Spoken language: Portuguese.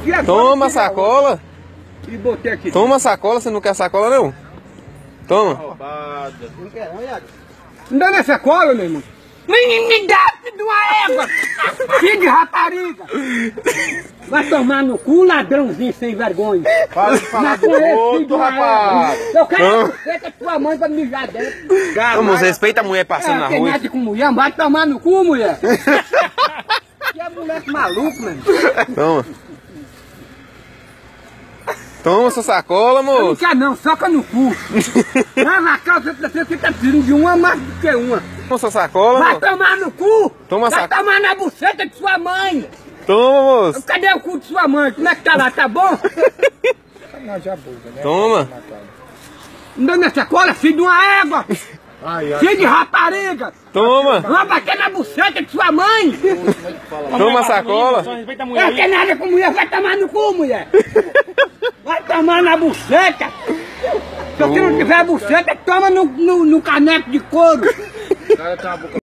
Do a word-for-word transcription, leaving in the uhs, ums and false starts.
aqui agora. Toma a sacola. E botei aqui. Toma a sacola, você não quer sacola não? Toma. Roubada. Não quer não, Iago? Não dá na sacola, meu irmão. Me, me dá de uma égua! Filho de rapariga! Vai tomar no cu, ladrãozinho sem vergonha! Para de falar do outro, rapaz! Eu quero você com tua mãe pra mijar dentro! Vamos, respeita a mulher passando na Tem rua. nada com mulher, vai tomar no cu, mulher! Que é moleque maluco, mano! Toma. Toma sua sacola, Não moço. quer não, soca no cu! Lá na casa você fica precisando de uma mais do que uma! Toma sua sacola, Vai moço. tomar no cu! Toma Vai saco. tomar na buceta de sua mãe! Toma, moço. Cadê o cu de sua mãe? Como é que tá lá? Tá bom? Toma. Não dá minha sacola, filho de uma égua! Ai, ai. Filho de rapariga! Toma. Vai bater na buceta de sua mãe! Toma a sacola. Respeita a mulher Eu aí. quero nada com mulher, vai tomar no cu, mulher! Vai tomar na buceta! Se você não tiver buceta, toma no, no, no caneco de couro! O cara tem uma boca